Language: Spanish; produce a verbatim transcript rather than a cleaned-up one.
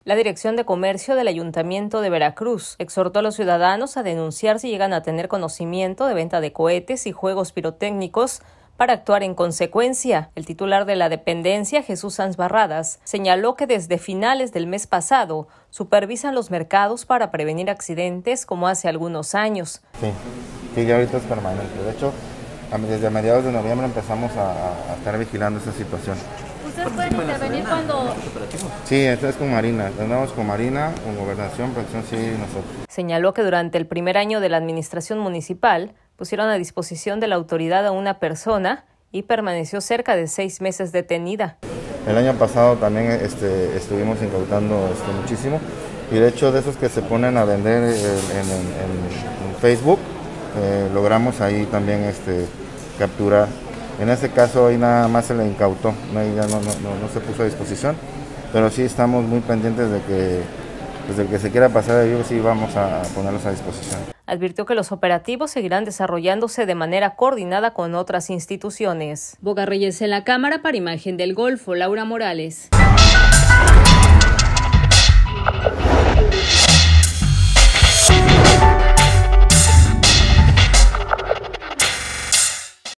La Dirección de Comercio del Ayuntamiento de Veracruz exhortó a los ciudadanos a denunciar si llegan a tener conocimiento de venta de cohetes y juegos pirotécnicos para actuar en consecuencia. El titular de la dependencia, Jesús Sanz Barradas, señaló que desde finales del mes pasado supervisan los mercados para prevenir accidentes como hace algunos años. Sí, sí, ya ahorita es permanente. De hecho, desde mediados de noviembre empezamos a, a estar vigilando esa situación. ¿Ustedes pueden intervenir cuando...? Sí, entonces con Marina, tenemos con Marina, con Gobernación, Protección Civil y nosotros. Señaló que durante el primer año de la administración municipal pusieron a disposición de la autoridad a una persona y permaneció cerca de seis meses detenida. El año pasado también este, estuvimos incautando este, muchísimo, y de hecho de esos que se ponen a vender en, en, en, en Facebook, eh, logramos ahí también este, capturar. En este caso hoy nada más se le incautó, no, ya no, no, no, no se puso a disposición, pero sí estamos muy pendientes de que desde el que se quiera pasar de ellos sí vamos a ponerlos a disposición. Advirtió que los operativos seguirán desarrollándose de manera coordinada con otras instituciones. Boga Reyes en la cámara para Imagen del Golfo, Laura Morales.